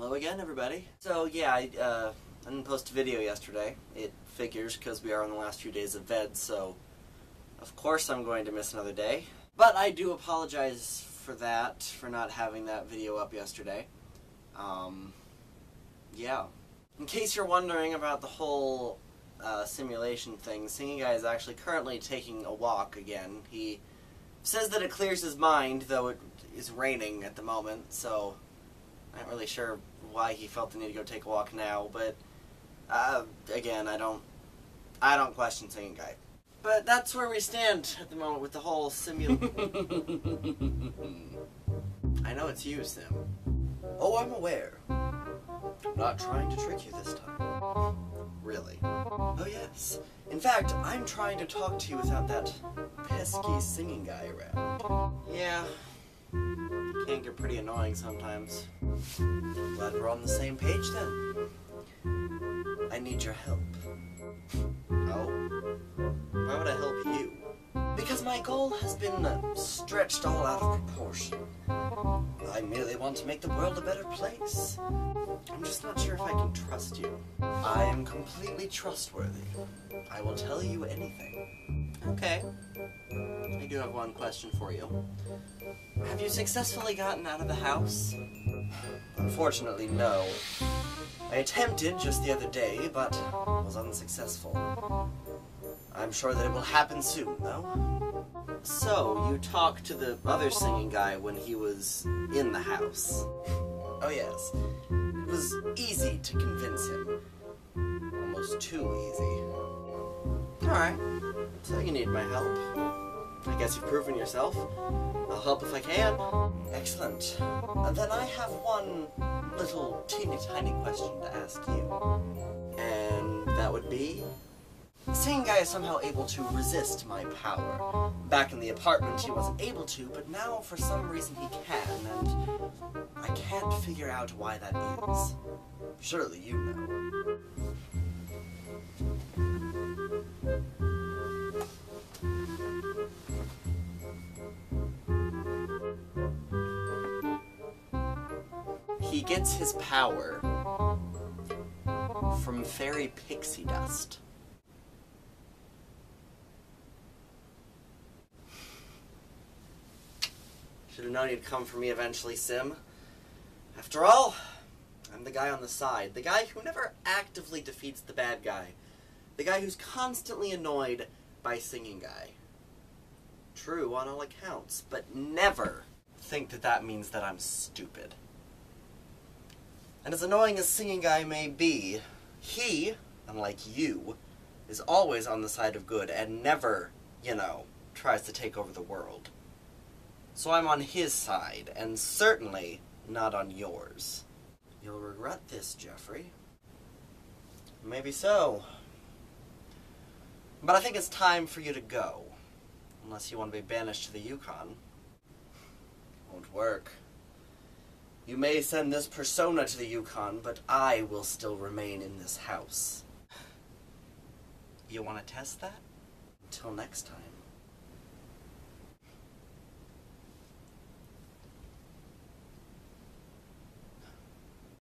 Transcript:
Hello again, everybody. So yeah, I didn't post a video yesterday. It figures because we are on the last few days of VED, so of course I'm going to miss another day. But I do apologize for that, for not having that video up yesterday. Yeah. In case you're wondering about the whole simulation thing, Singing Guy is actually currently taking a walk again. He says that it clears his mind, though it is raining at the moment, so I'm not really sure why he felt the need to go take a walk now, but again, I don't question Singing Guy. But that's where we stand at the moment with the whole I know it's you, Sim. Oh, I'm aware. I'm not trying to trick you this time. Really? Oh, yes. In fact, I'm trying to talk to you without that pesky Singing Guy around. Yeah. It can get pretty annoying sometimes. Glad we're on the same page then. I need your help. Oh? Why would I help you? Because my goal has been stretched all out of proportion. I merely want to make the world a better place. I'm just not sure if I can trust you. I am completely trustworthy. I will tell you anything. Okay. I do have one question for you. Have you successfully gotten out of the house? Unfortunately, no. I attempted just the other day, but was unsuccessful. I'm sure that it will happen soon, though. So, you talked to the other Singing Guy when he was in the house. Oh yes. It was easy to convince him. Almost too easy. Alright. So you need my help. I guess you've proven yourself. I'll help if I can. Excellent. Then I have one little teeny tiny question to ask you. And that would be? The Singing Guy is somehow able to resist my power. Back in the apartment he wasn't able to, but now for some reason he can, and I can't figure out why that is. Surely you know. He gets his power from fairy pixie dust. Should have known you'd come for me eventually, Sim. After all, I'm the guy on the side. The guy who never actively defeats the bad guy. The guy who's constantly annoyed by Singing Guy. True on all accounts, but never think that that means that I'm stupid. And as annoying as Singing Guy may be, he, unlike you, is always on the side of good and never, you know, tries to take over the world. So I'm on his side, and certainly not on yours. You'll regret this, Jeffrey. Maybe so. But I think it's time for you to go. Unless you want to be banished to the Yukon. Won't work. You may send this persona to the Yukon, but I will still remain in this house. You want to test that? Until next time.